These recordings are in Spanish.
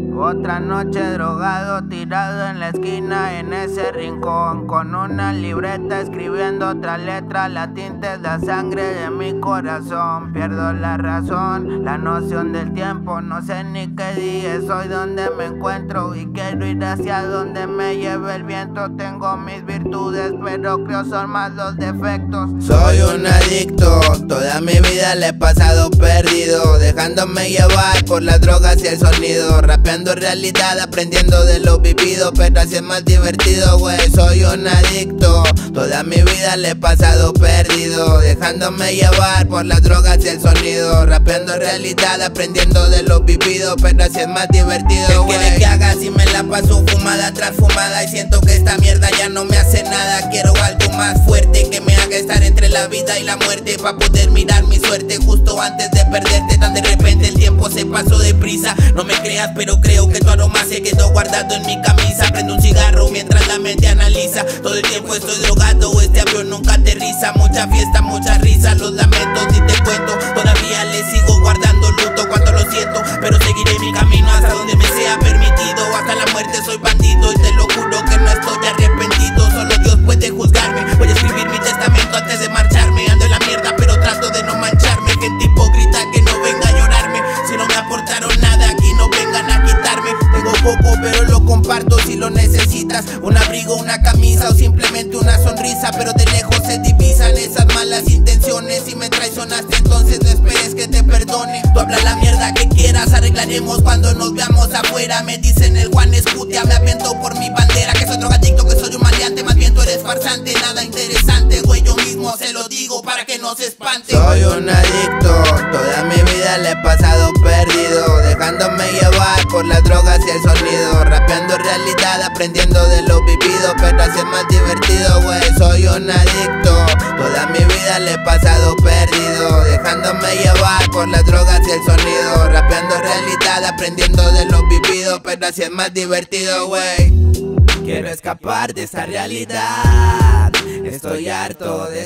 Otra noche drogado, tirado en la esquina, en ese rincón, con una libreta escribiendo otra letra. La tinta es la sangre de mi corazón. Pierdo la razón, la noción del tiempo. No sé ni qué día es hoy, donde me encuentro, y quiero ir hacia donde me lleve el viento. Tengo mis virtudes, pero creo son más los defectos. Soy un adicto, toda mi vida le he pasado perdido, dejándome llevar por las drogas y el sonido, rapeando realidad, aprendiendo de lo vivido, pero así es más divertido, güey. Soy un adicto, toda mi vida le he pasado perdido, dejándome llevar por las drogas y el sonido, rapeando realidad, aprendiendo de lo vivido, pero así es más divertido, güey. ¿Qué quieres que haga si me la paso fumada tras fumada y siento que esta mierda ya no me hace nada? Quiero algo más fuerte que me haga estar entre la vida y la muerte, pa' poder mirar mi suerte justo antes de perderte. Tan de repente el tiempo se pasó deprisa. No me creas, pero creo que tu aroma se quedó guardado en mi camisa. Prendo un cigarro mientras la mente analiza. Todo el tiempo estoy drogado, este avión nunca aterriza. Mucha fiesta, mucha risa, los lamentos ni te cuento. Todavía le sigo guardando luto, cuánto lo siento, pero seguiré mi camino hasta donde me sea permitido. Hasta la muerte soy bandido y te lo juro que no estoy arrepentido. Solo Dios puede juzgarme. Voy a escribir mi testamento antes de marcharme. Ando en la mierda pero trato de no mancharme. Gente hipócrita que no venga a llorarme. Si no me aportaron nada aquí no vengan a quitarme. Tengo poco pero lo comparto si lo necesitas. Un abrigo, una camisa o simplemente una sonrisa, pero de lejos se divisan esas malas intenciones. Si me traicionaste entonces no esperes que te perdone. Tú habla la mierda que quieras, arreglaremos cuando nos veamos afuera. Me dicen el Juan Escutia, me aviento por mi bandera, que soy drogadicto, que soy un maleante. Más bien tú eres farsante, nada interesante, güey, yo mismo se lo digo para que no se espante. Soy un adicto, toda mi vida le he pasado perdido, dejándome llevar por las drogas y el sonido, rapeando realidad, aprendiendo de lo vivido, pero así es más divertido, güey. Soy un adicto, toda mi vida le he pasado perdido, dejándome llevar por las drogas y el sonido, rapeando realidad, aprendiendo de lo vivido, pero así es más divertido, güey. Quiero escapar de esta realidad, estoy harto de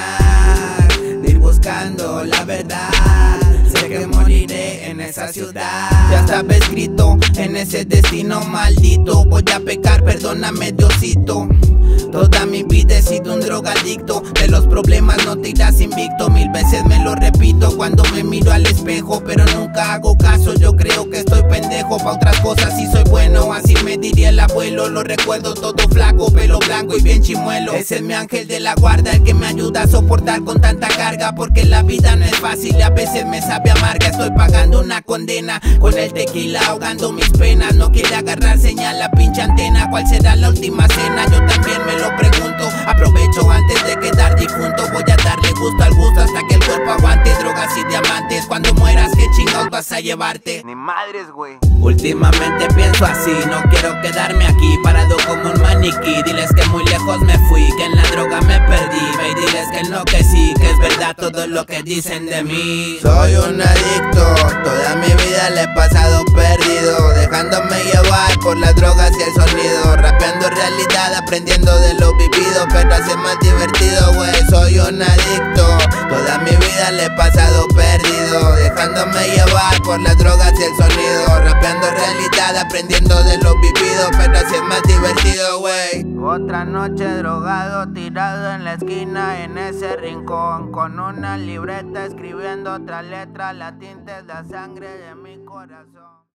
soñar, de ir buscando la verdad. Sé que moriré en esa ciudad, ya estaba escrito en ese destino maldito. Voy a pecar, perdóname Diosito. Toda mi vida he sido un drogadicto, de los problemas no te irás invicto. Mil veces me lo repito cuando me miro al espejo, pero nunca hago caso, yo creo que estoy pendejo. Pa' otras cosas sí soy bueno, así me diría el abuelo. Lo recuerdo todo flaco, pelo blanco y bien chimuelo. Ese es mi ángel de la guarda, el que me ayuda a soportar con tanta carga, porque la vida no es fácil y a veces me sabe amarga. Estoy pagando una condena, con el tequila ahogando mis penas. No quiere agarrar señal la pinche antena, ¿cuál será la última cena? Yo también me lo pregunto, aprovecho antes de quedar difunto. Voy a darle gusto al gusto hasta que el cuerpo aguante. Drogas y diamantes, cuando mueras ¿qué chingados vas a llevarte? Ni madres, güey. Últimamente pienso así, no quiero quedarme aquí parado como un maniquí. Diles que muy lejos me fui, que en la droga me perdí, ve y diles que no, que sí, que es verdad todo lo que dicen de mí. Soy un adicto, toda mi vida le he pasado perdido, dejándome llevar por las drogas y el sonido, rapeando realidad, aprendiendo de lo vivido, pero así es más divertido, güey. Soy un adicto, toda mi vida le he pasado perdido, dejándome llevar por las drogas y el sonido, rapeando realidad, aprendiendo de lo vivido, pero así es más divertido, güey. Otra noche drogado, tirado en la esquina, en ese rincón, con una libreta escribiendo otra letra. La tinta es la sangre de mi corazón.